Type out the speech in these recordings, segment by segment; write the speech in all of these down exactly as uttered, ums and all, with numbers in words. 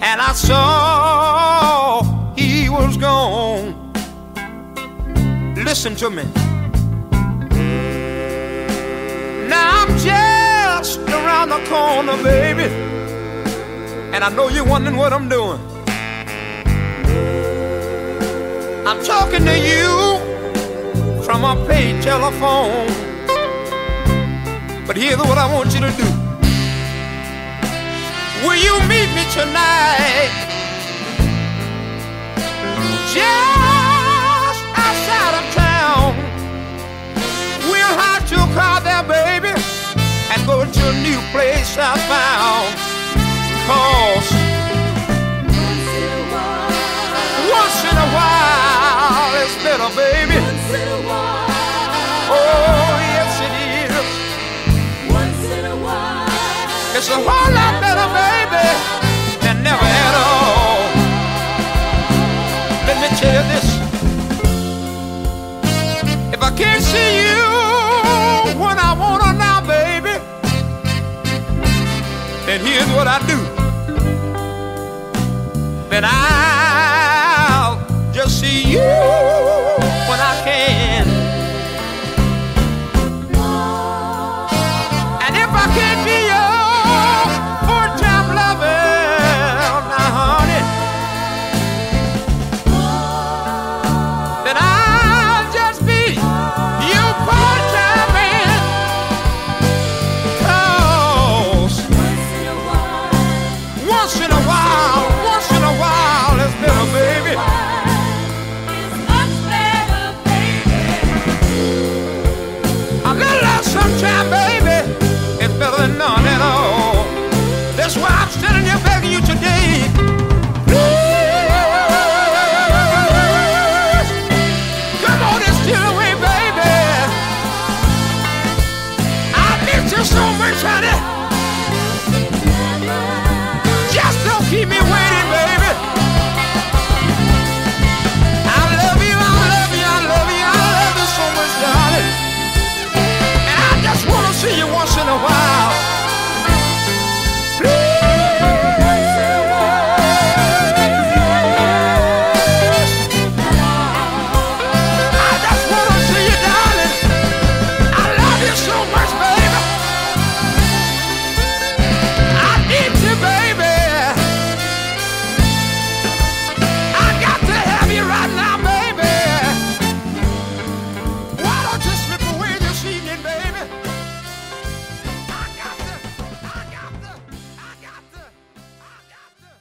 and I saw he was gone. Listen to me. Now I'm just around the corner, baby, and I know you're wondering what I'm doing. I'm talking to you from a paid telephone. But here's what I want you to do. Will you meet me tonight just outside of town? We'll hire to a car there, baby, and go to a new place southbound. Cause once in a while it's better, baby. Oh, yes it is. It's a whole lot better, baby, than never at all. Let me tell you this. If I can't see you when I want her now, baby, then here's what I do. Then I'll just see you when I can. And if I can't be your full-time lover, now honey, then I'll just be your part-time man. 'Cause once in a while, once in a while, it's better, baby. A little less sometime, baby, it's better than none at all. That's why I'm standing here begging you today. Please, come on and steal away, baby. I miss you so much, honey. Just don't keep me waiting, baby. I love you, I love you, I love you, I love you so much, darling. And I just want to see you once in a while. Please. I just want to see you, darling. I love you so much, baby. I need you, baby. I got to have you right now, baby. Why don't you slip away this evening, baby? I got to, I got to, I got to, I got to.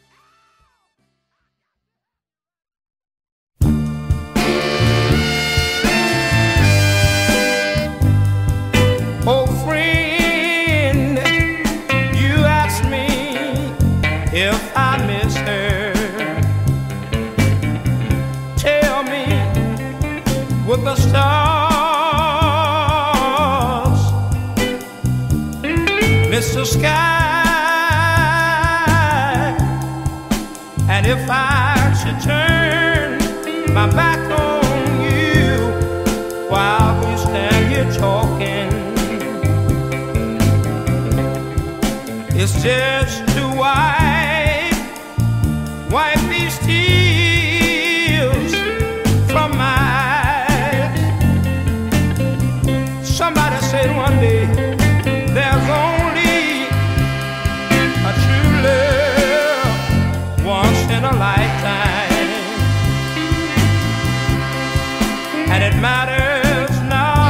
Oh, friend, you asked me if I miss her. Tell me, with the stars miss the sky, and if I should turn my back on you while we stand here talking, it's just to wipe, wipe these tears from my eyes. Somebody said one day, there's only a true love once in a lifetime, and it matters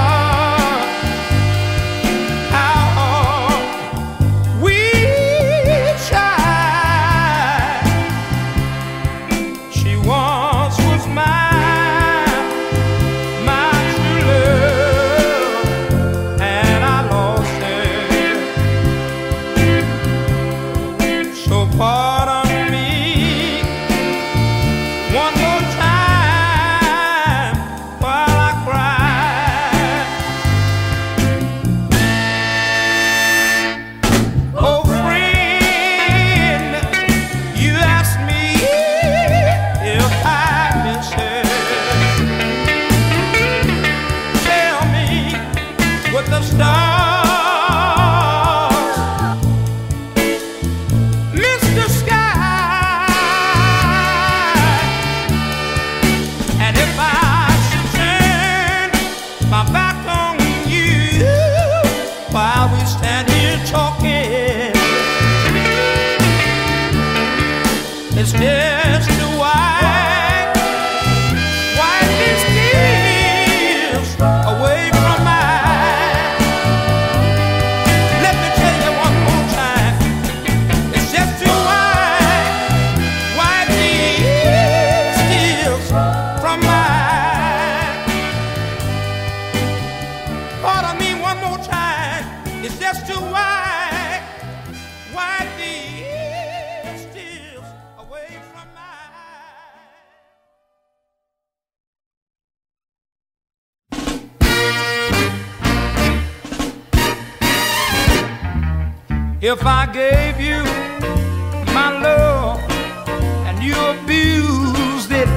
not how we It's just too wide, wide distance away from mine. Let me tell you one more time. It's just too wide, wide distance from mine. Pardon me one more time. It's just too wide, wide distance away from mine. If I gave you my love and you abused it,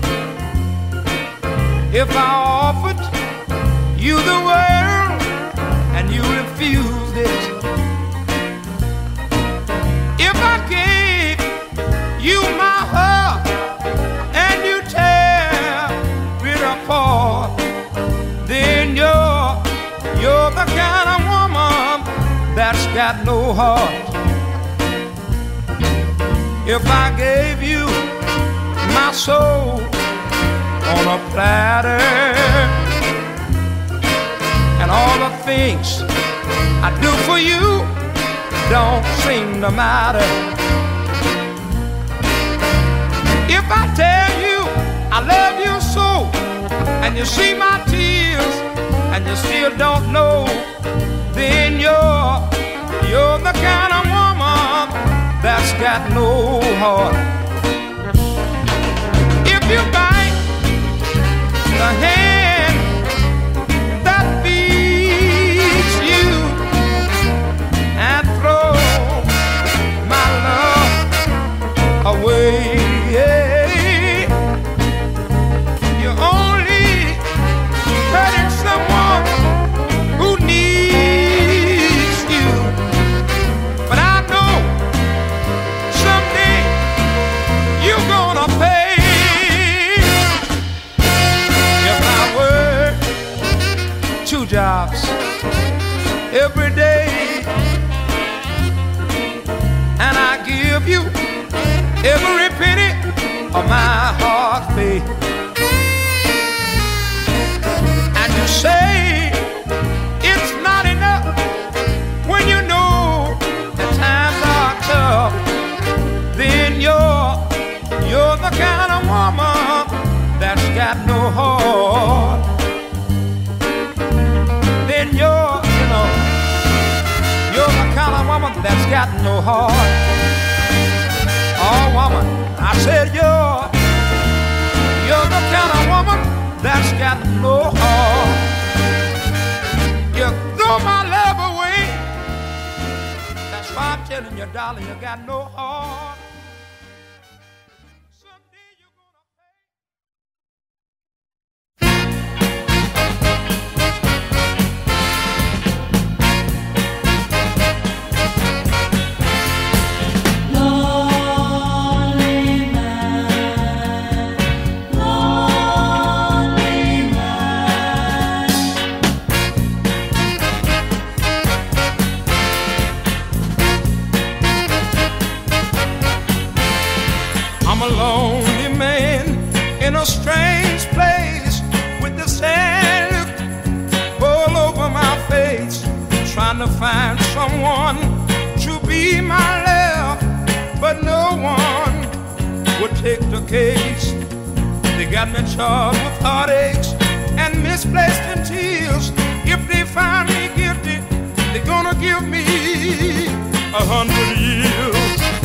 if I offered you the world and you refused it, if I gave you my heart and you tear it apart, then you're, you're the kind of woman that's got no heart. If I gave you my soul on a platter and all the things I do for you don't seem to matter, if I tell you I love you so and you see my tears and you still don't know, then you're, you're the kind of woman that's got no heart. If you bite the hand that feeds you and throw my love away, you're only hurting someone who needs you. But I know someday you're gonna pay. If I work two jobs every day and I give you every penny of my heart pay, and you say it's not enough when you know the times are tough, then you're, you're the kind of woman that's got no heart. Then you're, you know, you're the kind of woman that's got no heart. Oh, woman, I said you're, you're the kind of woman that's got no heart. You throw my love away. That's why I'm telling you, darling, you got no heart. Someday you're gonna I'm a lonely man in a strange place with the sand look all over my face, trying to find someone to be my love, but no one would take the case. They got me charged with heartaches and misplaced in tears. If they find me guilty, they're gonna give me a hundred years.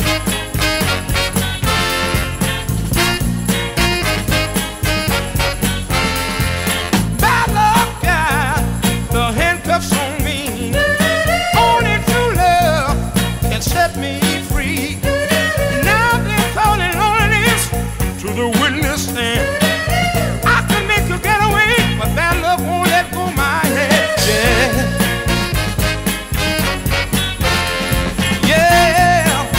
Set me free. Now they're calling loneliness to the witness stand. I can make you get away, but that love won't let go my head. Yeah, yeah.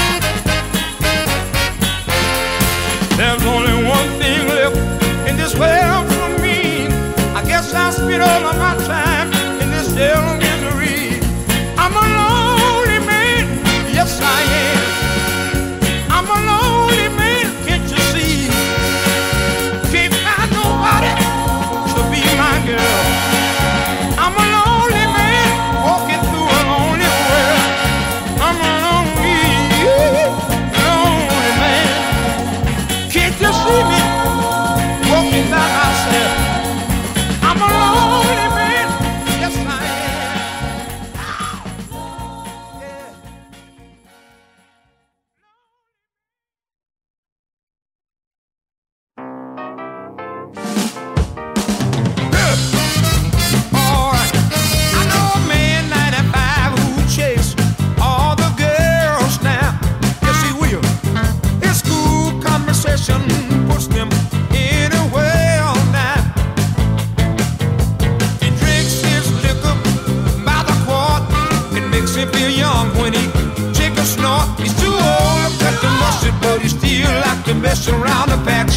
messing around the patch.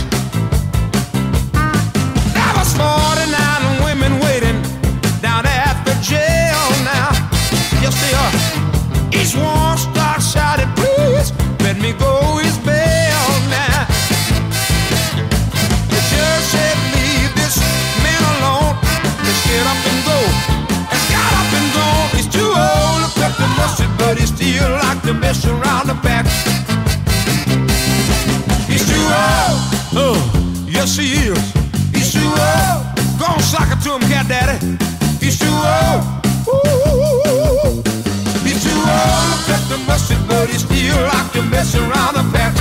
There was forty-nine women waiting down at the jail now. You see her, each one start shouting, please let me go his bail now. The judge said, leave this man alone. Let's get up and go. Let's get up and go. He's too old to cut the mustard, but he still like to mess around the back. He's too old. Oh, yes he is. He's too old. Go on, sock it to him, cat daddy. He's too old. Ooh. He's too old to cut the mustard, but he still like to mess around the back.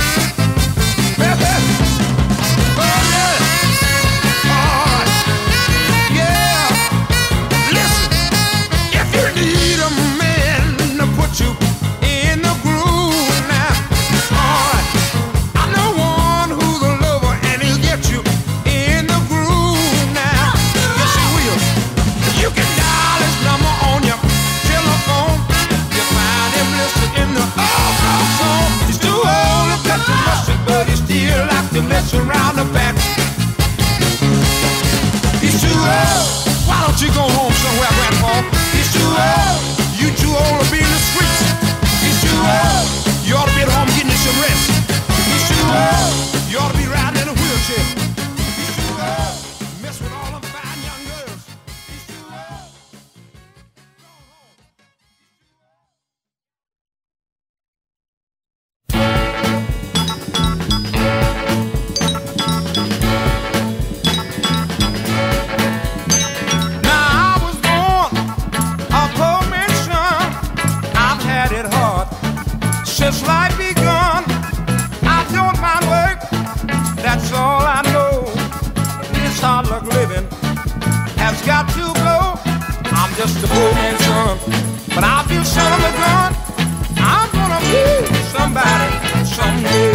To mess around the back. He's too old. Why don't you go home somewhere, Grandpa? He's too old. You too old to be in the streets. He's too old. You ought to be at home getting you some rest. He's too old. You ought to be riding in a wheelchair. He's too old. Mess with all them fine young girls. He's too old. Since life begun, I don't mind work, that's all I know. This hard luck living has got to go. I'm just a poor man's son, but I feel son of a gun. I'm gonna be somebody someday.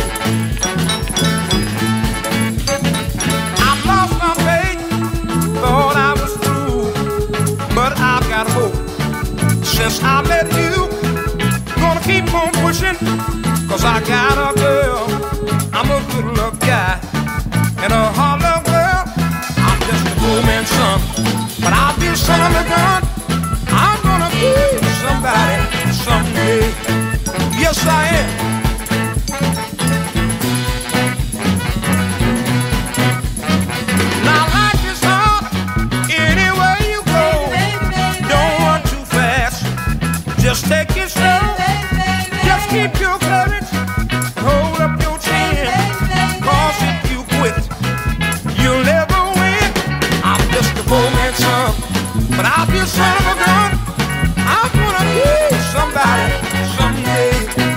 I've lost my faith, thought I was through, but I've got hope since I met you. Gonna keep on pushing, cause I got a girl. I'm a good luck guy in a hard luck world. I'm just a poor man's son, but I'll be son of a gun. I'm gonna be somebody someday. Yes, I am. Now life is hard anywhere you go. Don't run too fast, just take it slow. Just keep your courage and hold up your chin, cause if you quit, you'll never win. I'm just a poor man's son, but I'll be a son of a gun. I'm gonna be somebody someday.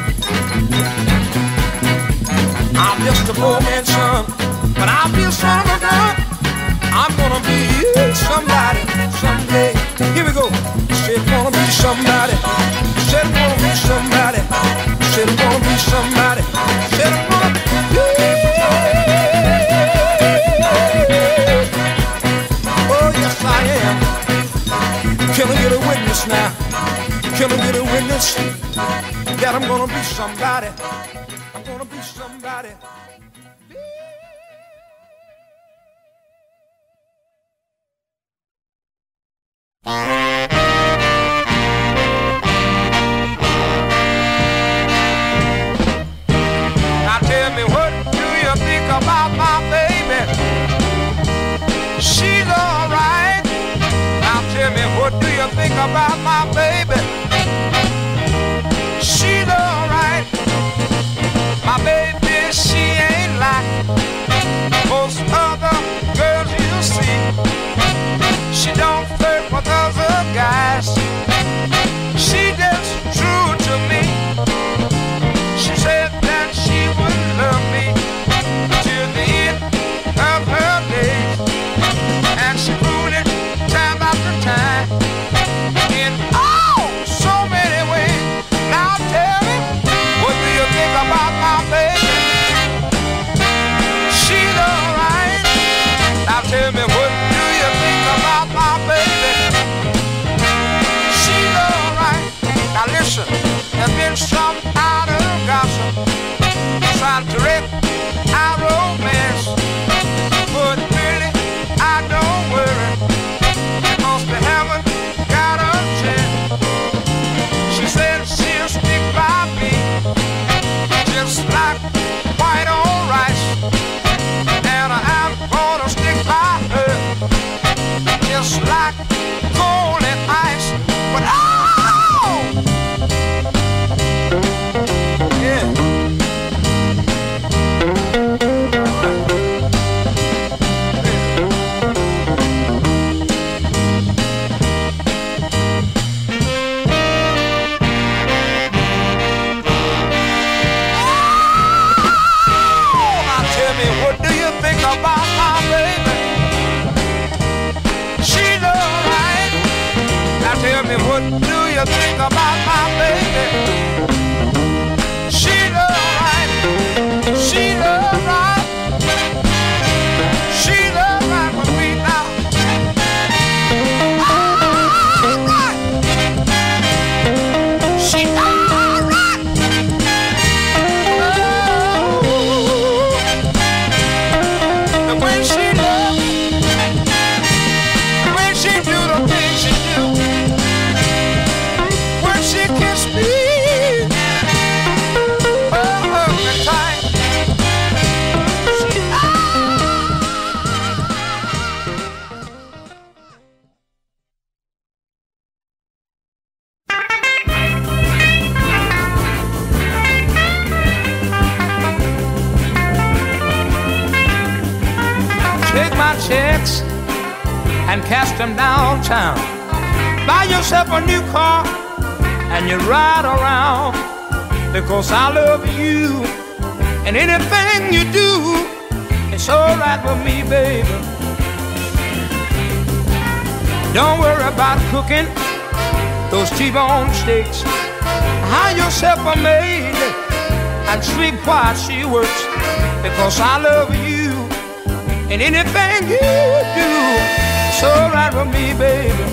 I'm just a poor man's son, but I'll be a son of a gun. I'm gonna be somebody someday. Here we go. Said gonna be somebody. Said gonna be somebody. Said I'm gonna be somebody. Said I'm gonna be. Oh yes I am. Can I get a witness now? Can I get a witness that I'm gonna be somebody? I'm gonna be somebody. Now tell me, what do you think about my baby? She's alright. Now tell me, what do you think about my baby? She's alright. My baby, she ain't like most other girls you see. She don't flirt with other guys. She just true to me. She said that she would love me till the end of her days, and she proved it time after time. In all to think about my baby. She's alright, she's alright, she's alright with me now. Alright, she's alright. Oh, and when she loves me, when she do the things she do, when she kiss me, oh, hug me tight. She, ah. Take my checks and cast them downtown. Buy yourself a new car and you ride around, because I love you, and anything you do, it's alright with me, baby. Don't worry about cooking those T-bone steaks. Hire yourself a maid and sleep while she works, because I love you, and anything you do, it's alright with me, baby.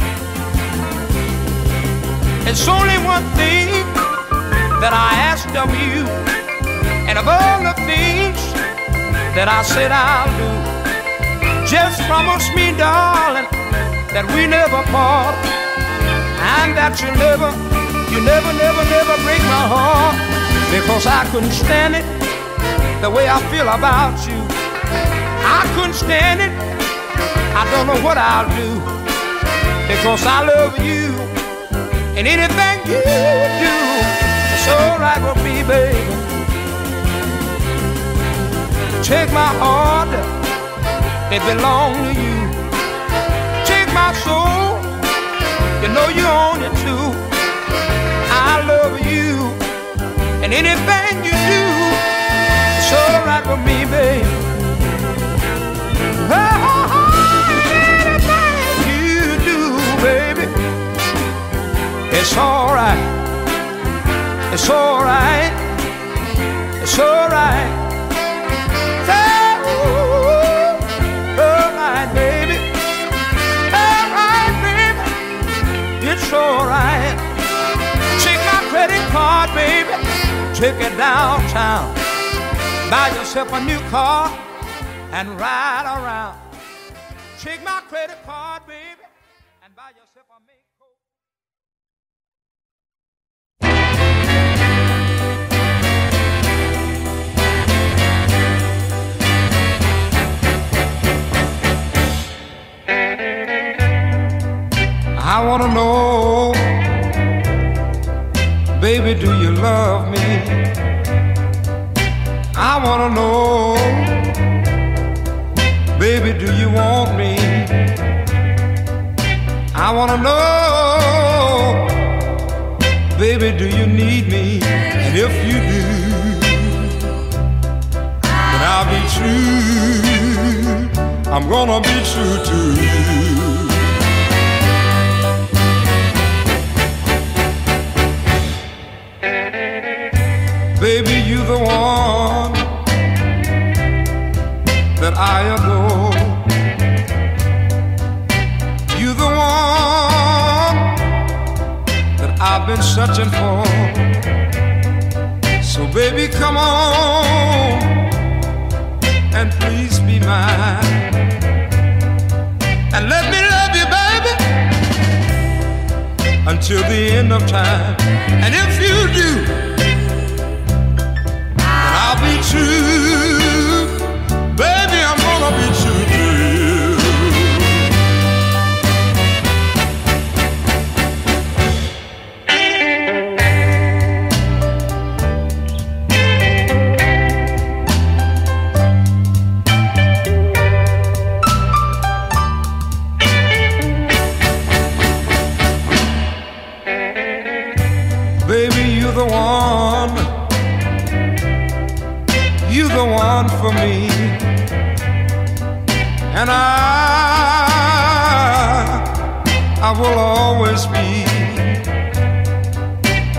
It's only one thing that I asked of you, and of all the things that I said I'll do, just promise me, darling, that we never part, and that you never, you never, never, never break my heart, because I couldn't stand it the way I feel about you. I couldn't stand it. I don't know what I'll do, because I love you, and anything you do, it's alright with me, baby. Take my heart, it belongs to you. Take my soul, you know you own it too. I love you, and anything you do, it's alright with me, baby. Anything you do, baby, it's alright, it's alright, it's alright. Alright, baby, alright, baby, it's alright. Take my credit card, baby, take it downtown. Buy yourself a new car and ride around. Take my credit card, baby, and buy yourself a mink coat. I wanna know, baby, do you love me? I wanna know, baby, do you want me? I wanna know, baby, do you need me? And if you do, then I'll be true. I'm gonna be true to you. Baby, you the one that I adore. You the one that I've been searching for. So baby, come on and please be mine, and let me love you, baby, until the end of time. And if you do, I'll be true, baby, I'm gonna be true to you. Baby, you're the one, you're the one for me, and I, I will always be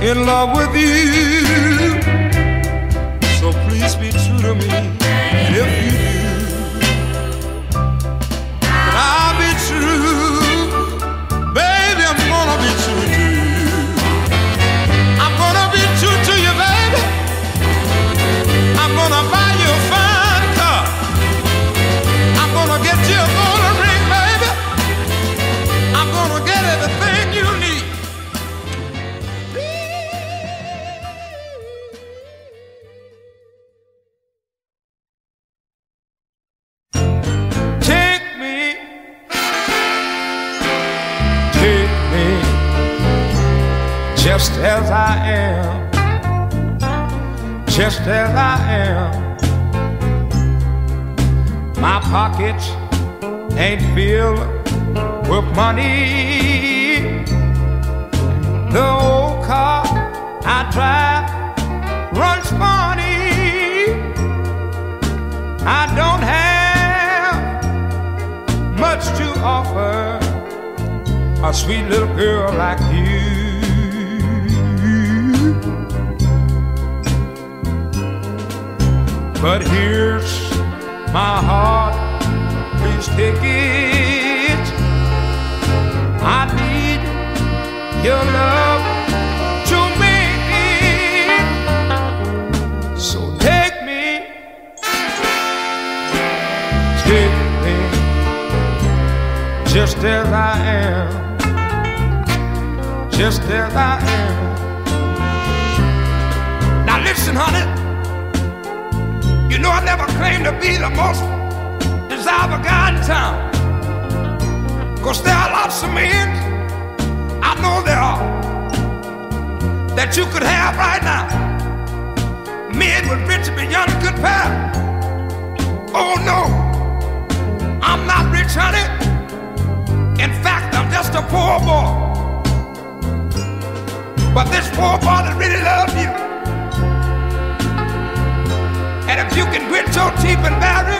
in love with you. So please be true to me, and if you do, then I'll be true. Baby, I'm gonna be true to you. I'm gonna be true to you, baby. I'm gonna buy you a fine car. I'm gonna get you a golden ring, baby. I'm gonna get everything you need. Take me, take me, just as I am, just as I am. My pockets ain't filled with money. The old car I drive runs funny. I don't have much to offer a sweet little girl like you. But here's my heart, please take it. I need your love to make it. So take me, take me, just as I am, just as I am. Now listen, honey, you know I never claimed to be the most desirable guy in town, 'cause there are lots of men, I know there are, that you could have right now. Men with riches beyond a good pair. Oh no, I'm not rich, honey. In fact, I'm just a poor boy. But this poor boy that really loves you, and if you can grit your teeth and bear it,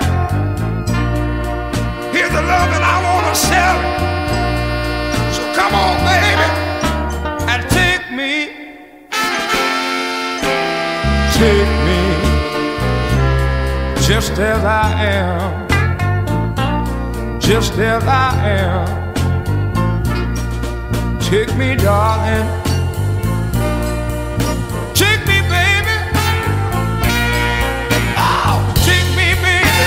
here's the love that I wanna share. So come on, baby, and take me, take me, just as I am, just as I am. Take me, darling. Take me, baby. Oh, take me, baby.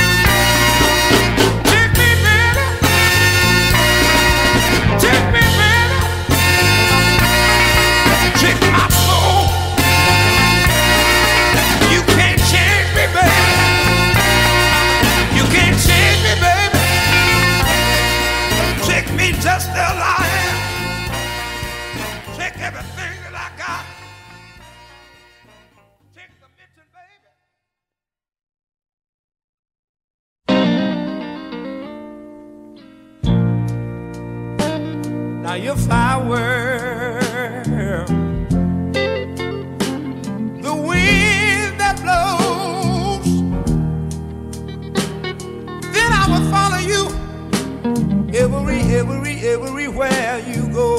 Take me, baby. Take me, baby. Take my soul. You can't change me, baby. You can't change me, baby. Take me just as I am. Take everything that I got. Take the mission, baby. Now if I were the wind that blows, then I would follow you every, every, everywhere you go.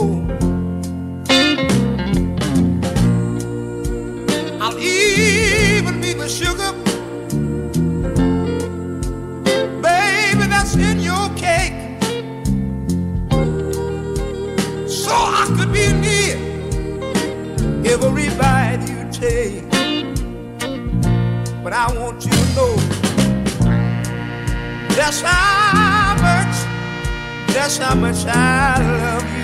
I'll even be the sugar, baby, that's in your cake, so I could be near every bite you take. But I want you to know that's how much, that's how much I love you.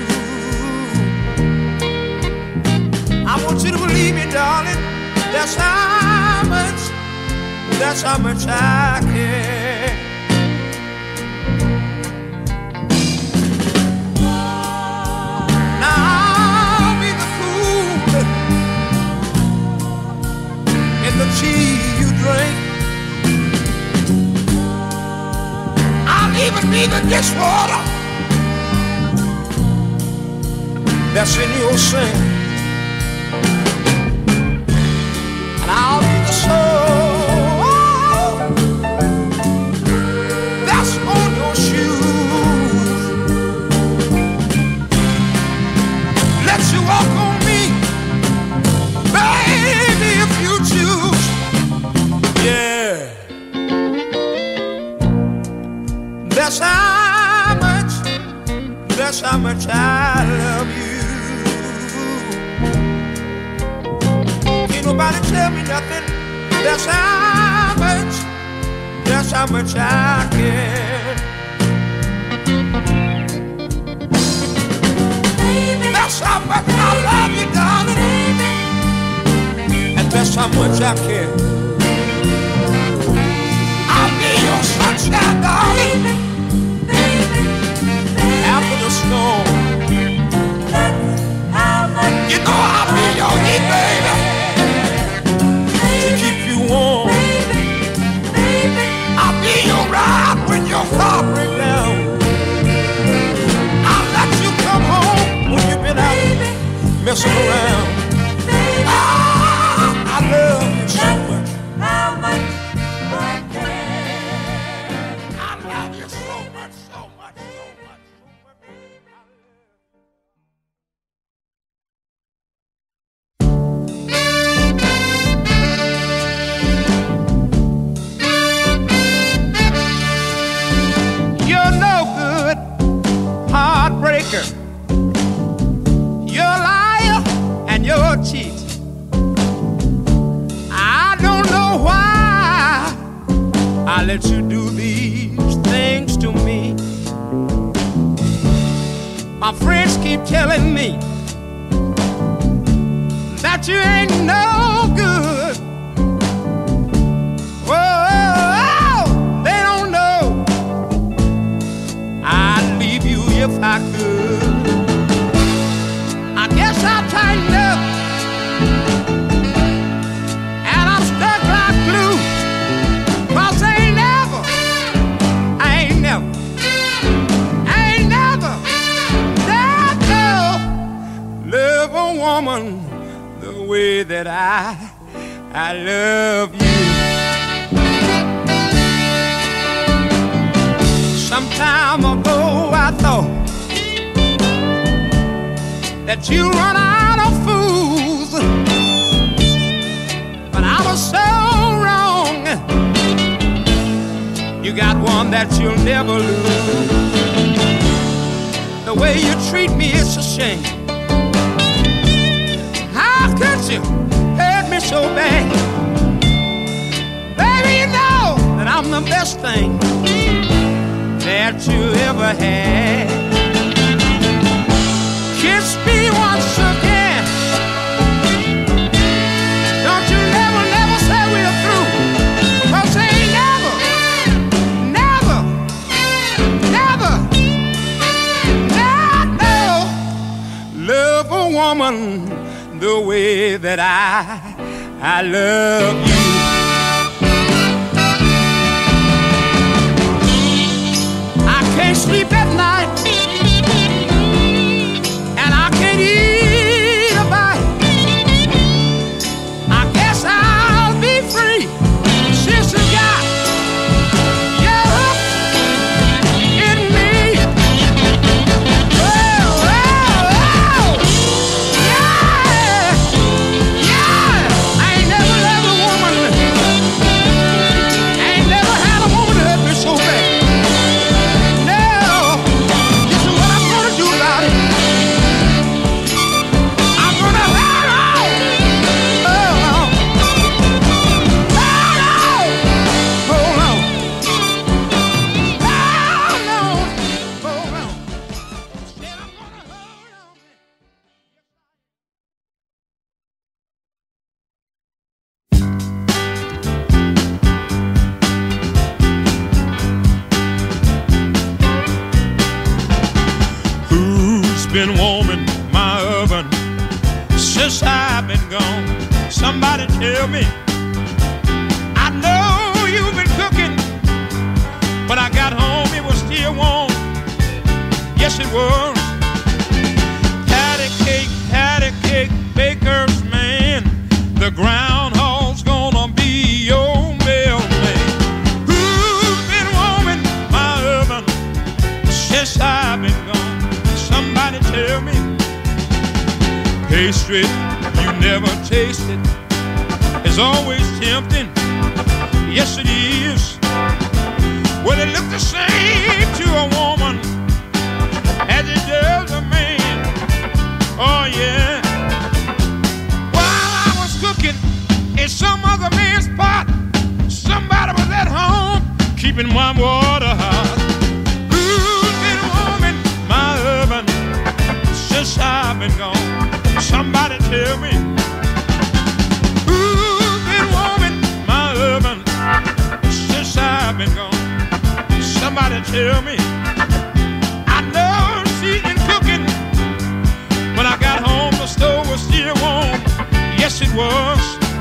I want you to believe me, darling. That's how much, that's how much I care. Now I'll be the fool in the tea you drink. I'll even be the dishwater that's in your sink. And I'll be the soul that's on your shoes. Let you walk on me That's how much I love you. Ain't nobody tell me nothing. That's how much, that's how much I care. Baby, that's how much I love you, darling. Baby, and that's how much I care. I'll be your sunshine, darling. Baby, baby, after the storm, that's how much you know I'll be your heat, baby. Warm. Baby, baby, I'll be your ride when your car breaks down. I'll let you come home when you've been out messing around. Baby, ah, I love you so much. How much I care. I love you so much, so much, so much, so much. Heartbreaker, you're a liar and you're a cheat. I don't know why I let you do these things to me. My friends keep telling me that you ain't no good. Whoa, they don't know I'd leave you if I could. I guess I'll tighten up, and I'm stuck like glue. 'Cause I ain't never, I ain't never, I ain't never, never love a woman the way that I, I love you. Some time ago I thought that you run out of fools, but I was so wrong. You got one that you'll never lose. The way you treat me is a shame. How could you hurt me so bad? Baby, you know that I'm the best thing that you ever had. Kiss me once again. Don't you never, never say we're through. 'Cause I ain't never, never, never, never love a woman the way that I, I love you. Can't sleep at night, and I can't eat a bite. I guess I'll be free since you got your hook in me. Oh, oh, oh, yeah, yeah. I ain't never loved a woman. I ain't never had a woman hurt me so bad. Been warming my oven since I've been gone. Somebody tell me. I know you've been cooking. When I got home it was still warm. Yes it was. Patty cake, patty cake, baker's man. The groundhog's gonna be your mailman. Who's been warming my oven since I've been gone? Somebody tell me. Pastry you never tasted is always tempting. Yes it is. Well it looks the same to a woman as it does in some other man's pot. Somebody was at home keeping warm water hot. Who's been warming my oven since I've been gone? Somebody tell me. Who's been warming my oven since I've been gone? Somebody tell me. I know she's been cooking. When I got home, the stove was still warm. Yes, it was.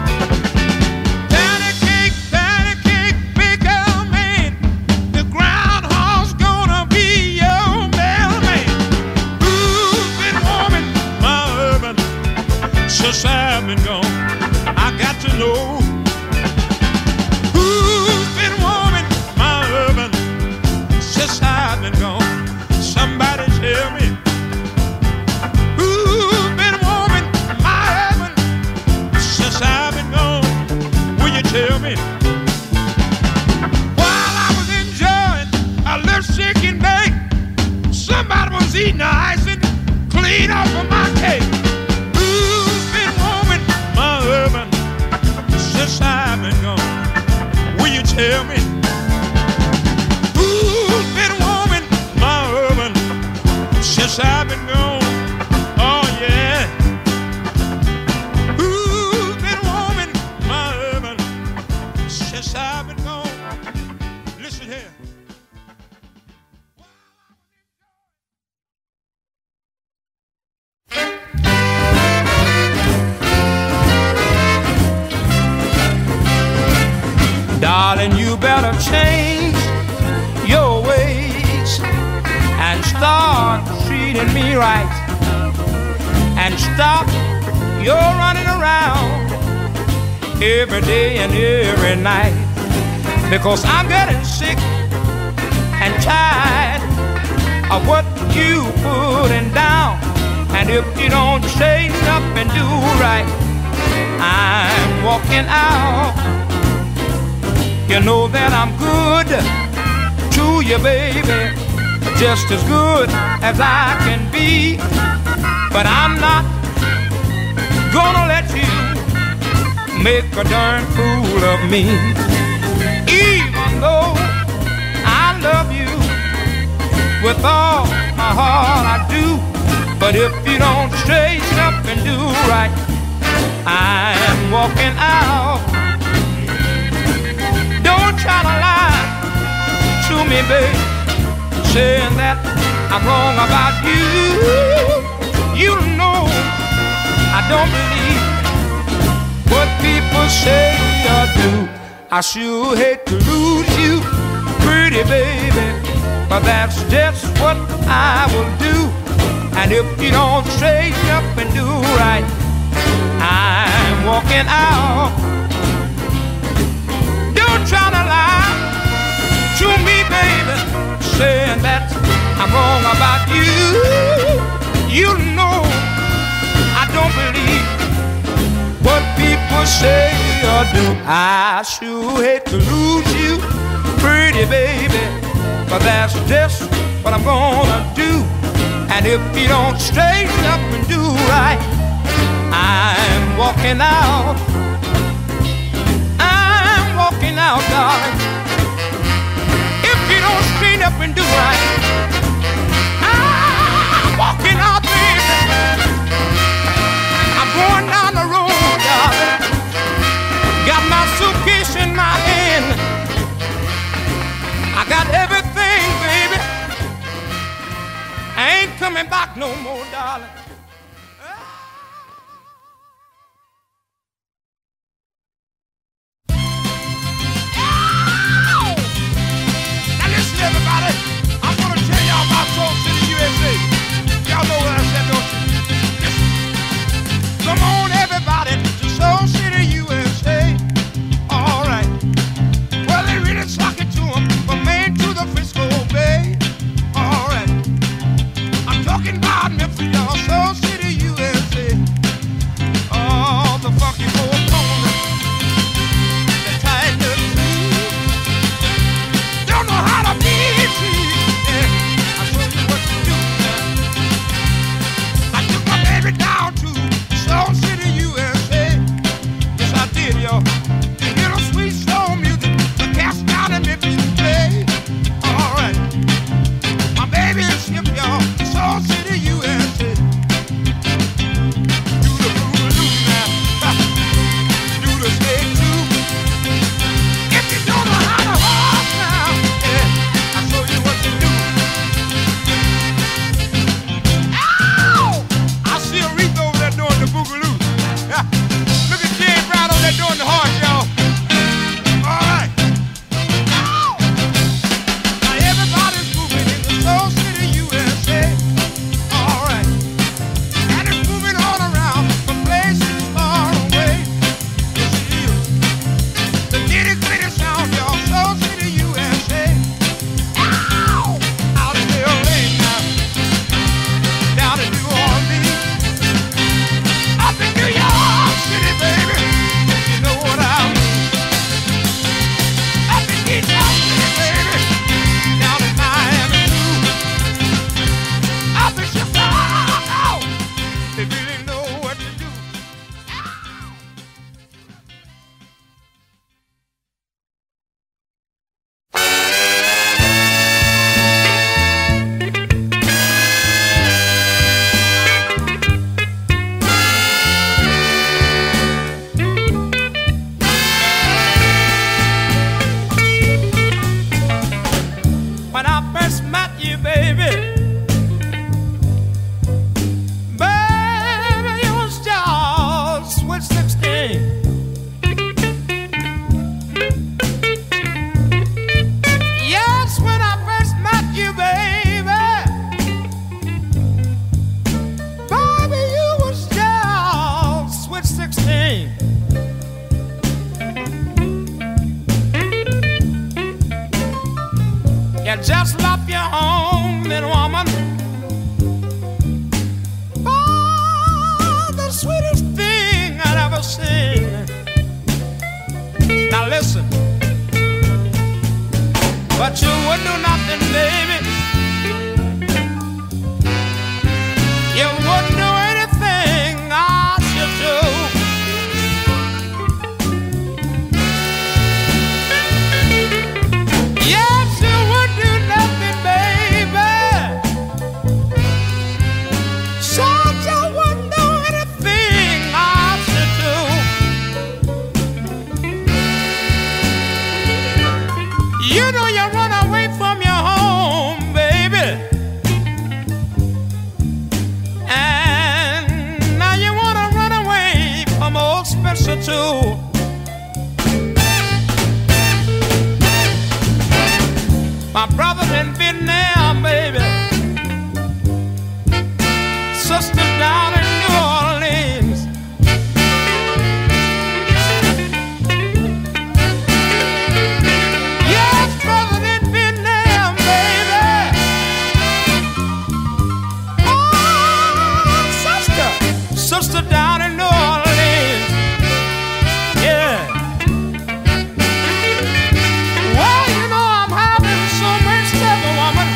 Patty cake, patty cake, baker man. The groundhog's gonna be your mailman. Who's been warming my oven since I've been gone? I got to know. Who's been warming my oven since I've been gone? Somebody tell me. Who's been warming my oven since I've been gone? Will you tell me? While I was enjoying a little chicken bake, somebody was eating the icing clean off of my cake. Who's been warming my oven since I've been gone? Will you tell me? Who's been warming my oven since I've been gone? Oh yeah. Who's been warming my oven since I've been gone? Listen here. Darling, you better change your ways and start treating me right, and stop your running around every day and every night, because I'm getting sick and tired of what you putting down. And if you don't straighten up and do right, I'm walking out. You know that I'm good to you, baby, just as good as I can be. But I'm not gonna let you make a darn fool of me. Even though I love you with all my heart, I do. But if you don't straighten up and do right, I'm walking out. Don't try to lie to me, babe, saying that I'm wrong about you. You know I don't believe what people say or do. I sure hate to lose you, pretty baby, but that's just what I will do. And if you don't straighten up and do right, I'm walking out. Don't try to lie to me, baby, saying that I'm wrong about you. You know I don't believe what people say or do. I sure hate to lose you, pretty baby, but that's just what I'm gonna do. And if you don't straighten up and do right, I'm walking out. I'm walking out, darling. If you don't straighten up and do right, I'm walking out, baby. I'm going down the road, darling. Got my suitcase in my hand. I got everything, baby. I ain't coming back no more, darling. Now listen, everybody. I'm gonna tell y'all about Soul City, U S A. Y'all know what I said, don't you? Listen. Come on, everybody, to Soul City, U S A. All right. Well, they really sock it to 'em from Maine to the Frisco Bay. All right. I'm talking about Memphis, y'all. So You just left your home, and woman, oh, the sweetest thing I'd ever seen. Now listen, but you wouldn't do nothing, baby. You wouldn't do anything I should do. Yes, you wouldn't do nothing, baby. So you wouldn't do anything I should do. You know you run away from your home, baby, and now you wanna run away from old Spencer too. My brother in Vietnam, baby, sister down in New Orleans. Yes, brother in Vietnam, baby. Oh, sister, sister down in New Orleans. Yeah. Well, you know I'm having so much trouble, woman.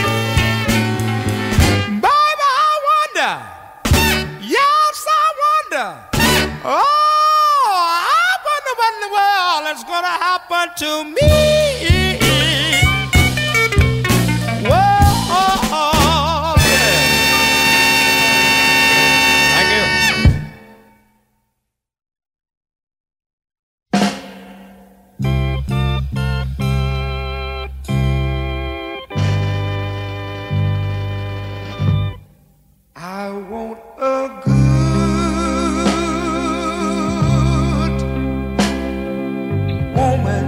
Baby, I wonder. Yes, I wonder. Oh, I wonder what in the world is gonna happen to me. Whoa, oh, oh, yeah. Thank you. I want a good woman,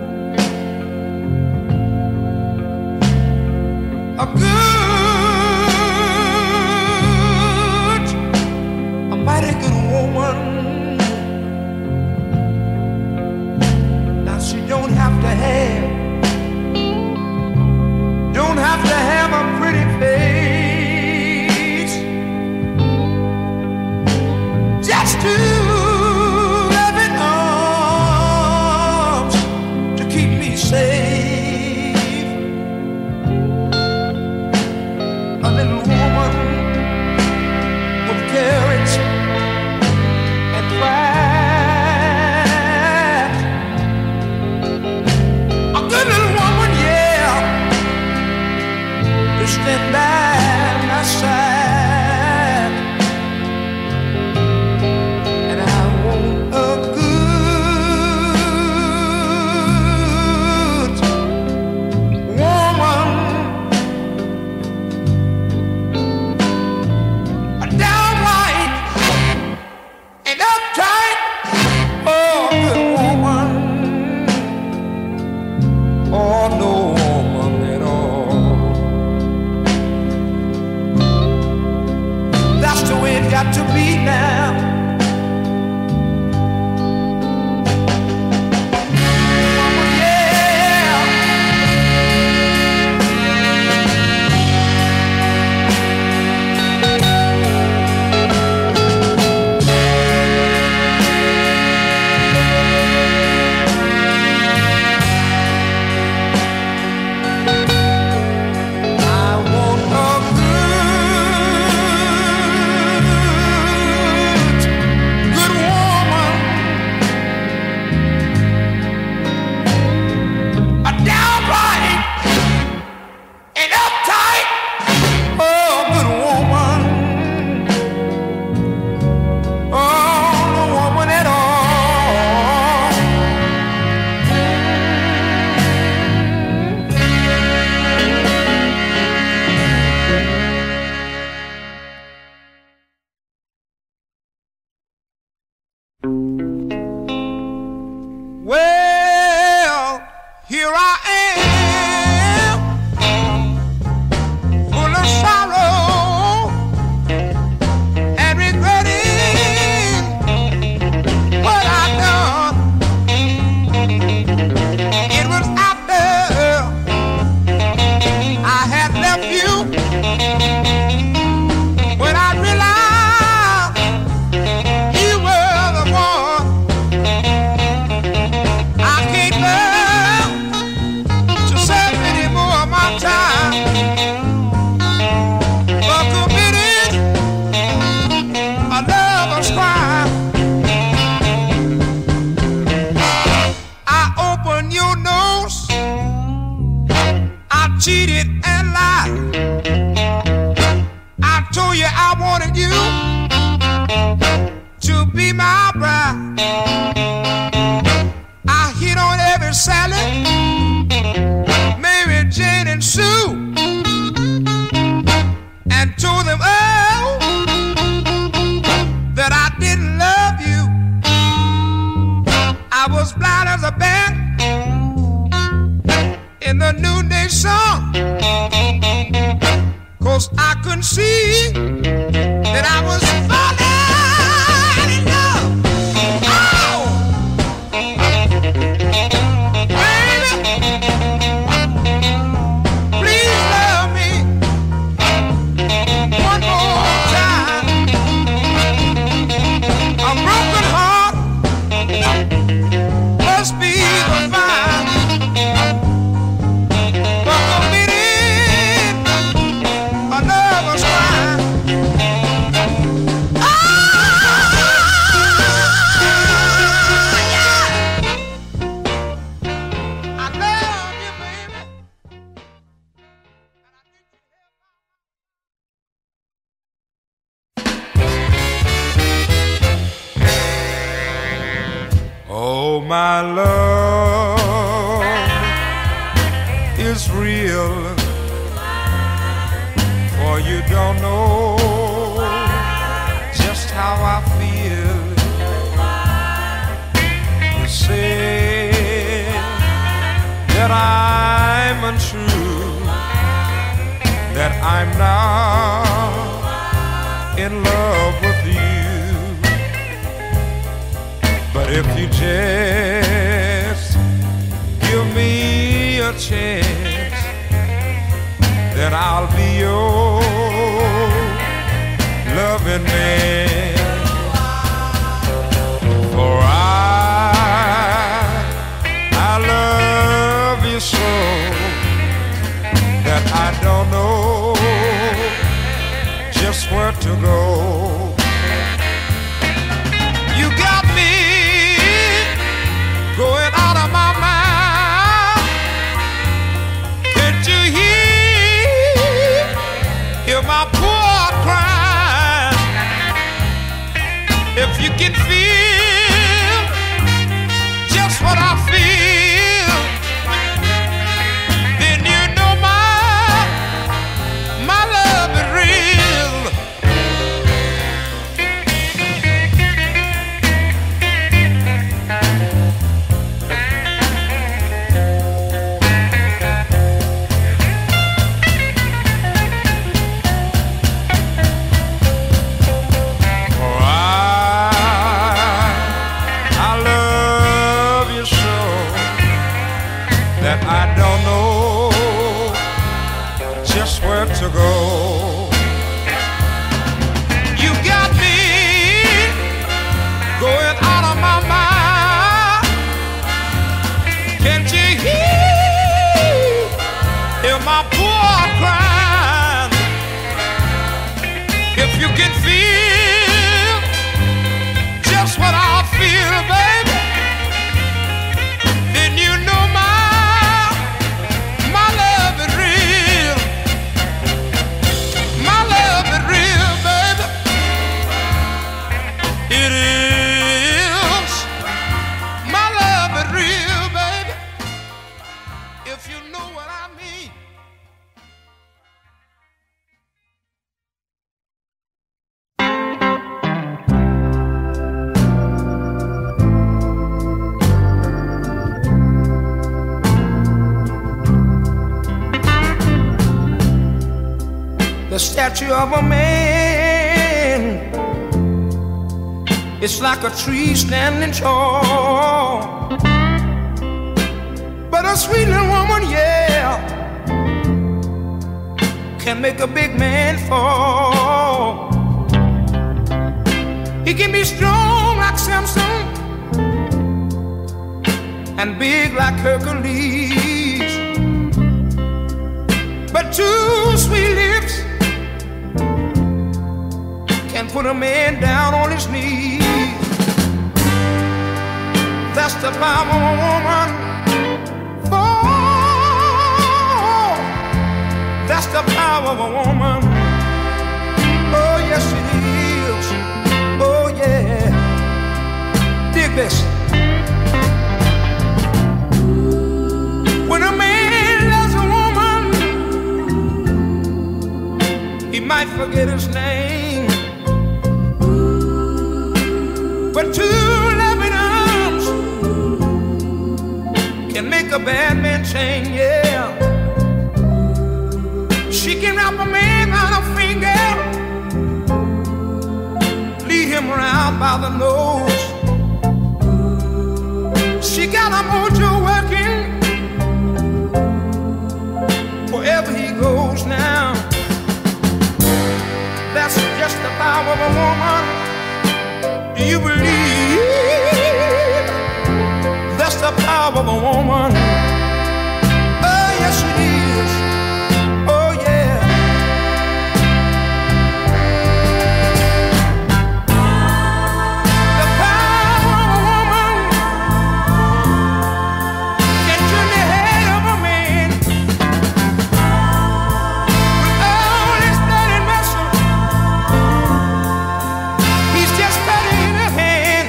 a good, a mighty good woman. Now she don't have to have, don't have to have a pretty face, just to live in arms to keep me safe. A little woman with courage and pride, a cheated and lied. I told you I wanted you to be my bride. I hit on every Sally, Mary, Jane, and Sue, and told them all that I didn't love you. I was blind as a bat in the noonday sun, 'cause I couldn't see that I was falling in love. Oh, baby, please love me one more time. A broken heart must be confined. Oh, my love is real, for you don't know just how I feel. You say that I'm untrue, that I'm not in love with you. But if you just give me a chance, then I'll be your loving man. For I, I love you so that I don't know just where to go. You got me going out of my mind. Can't you hear, hear my poor heart crying? If you can feel just what I feel, then you know my, my love is real. I don't know just where to go. You got me going out of my mind. Can't you hear, hear my poor heart crying? If you can feel just what I feel, baby, then you know my the statue of a man, it's like a tree standing tall, but a sweet little woman, yeah, can make a big man fall. He can be strong like Samson and big like Hercules, but two sweet lips can put a man down on his knees. That's the power of a woman. For might forget his name, but two loving arms can make a bad man change, yeah. She can wrap a man around a finger, lead him around by the nose. She got a mojo working wherever he goes now. That's just the power of a woman. Do you believe that's the power of a woman? Oh, yes, it is. Oh, yeah. The power of a woman can turn the head of a man with all his blood and muscle. He's just better in her hand.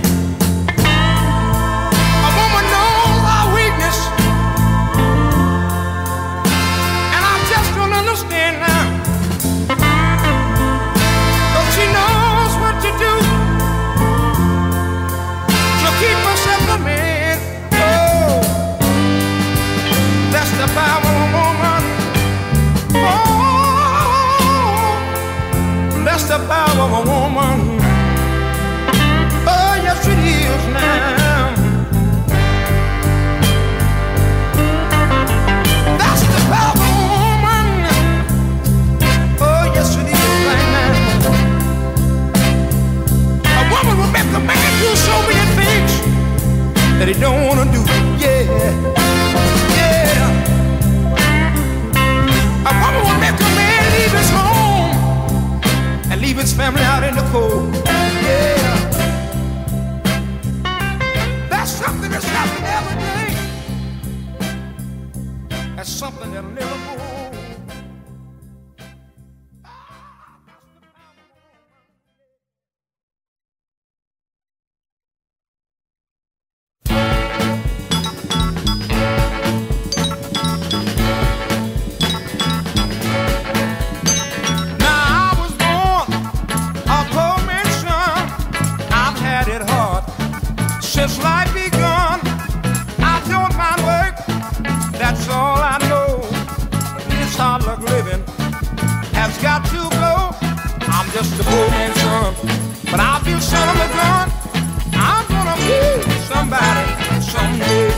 A woman knows our weakness, and I just don't understand now. 'Cause she knows what to do to keep herself a man. Oh, that's the power of a woman. Oh, that's the power of a woman. Oh, yes, it is now. That's the power of a woman. Oh, yes, it is right now. A woman will make a man do so many things that he don't want to do. Yeah, yeah. A woman will make a man leave his home and leave his family out in the cold. Yeah. That's something that's happening every day. That's something that'll never go. Now I was born a poor man's son. I've had it hard since life begun. I don't mind work, that's all I know. This hard luck living has got to go. I'm just a poor man's son, but I'll be son of a gun. I'm gonna be somebody someday.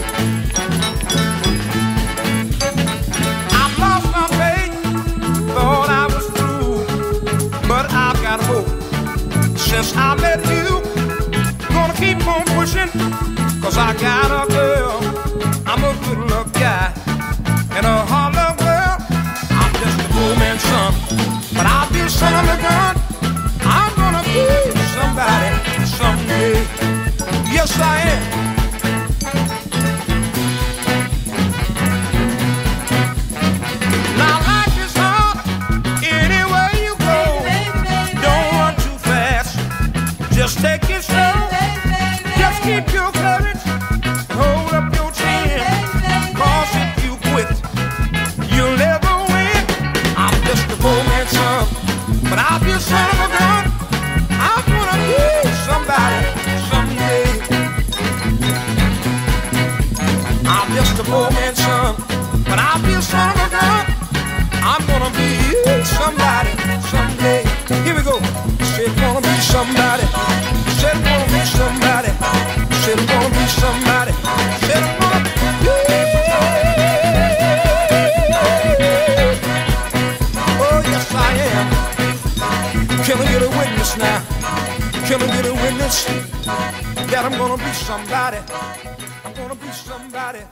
I've lost my faith, thought I was through, but I've got hope since I met you. Gonna keep on pushing, 'cause I got a girl. I'm a good luck guy in a hard luck world. I'm just a poor man's son, but I'll be son of a gun. I'm gonna be somebody someday. Yes, I am. Now life is hard anywhere you go. Don't run too fast, just take it slow. Just keep your courage, hold up your chin. 'Cause if you quit, you'll never win. I'm just a poor man's son, but I'll be a son of a gun. I'm gonna be somebody someday. I'm just a poor man's son, but I'll be a son of a gun. I'm gonna be somebody someday. Here we go. Said gonna be somebody. Said gonna be somebody. Said gonna be somebody. Said gonna be. Oh, yes, I am. Can I get a witness now? Can I get a witness that I'm gonna be somebody? I'm gonna be somebody.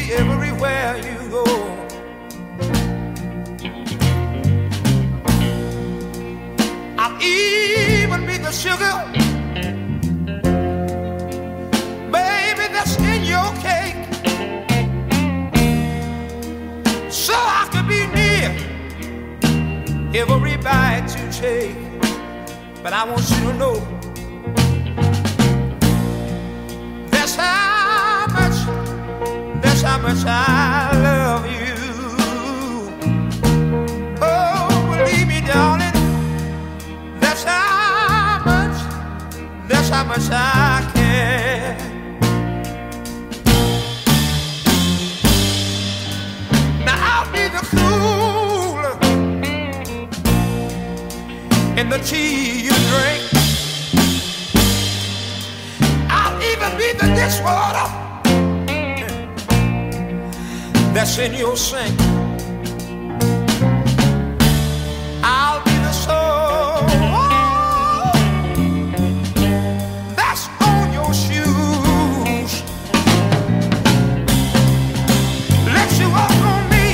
everywhere you go. I'll even be the sugar, baby, that's in your cake, so I could be near every bite you take. But I want you to know that's how much, that's how much I love you. Oh, believe me, darling, that's how much, that's how much I care. Now I'll be the cooler in the tea you drink. I'll even be the dishwater that's in your sink. I'll be the soul that's on your shoes. Let you walk on me,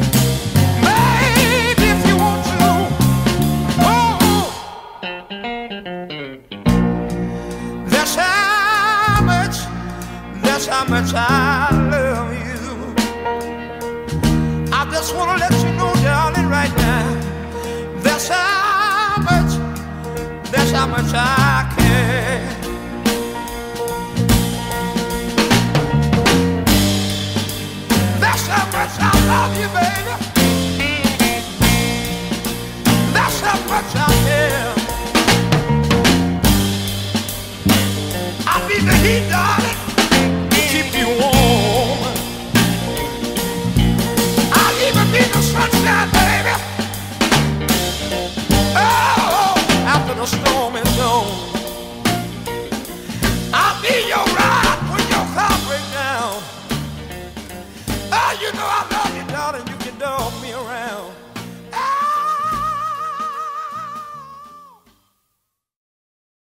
baby, if you want to. Oh, that's how much, that's how much I love you. I just want to let you know, darling, right now, that's how much, that's how much I care. That's how much I love you, baby.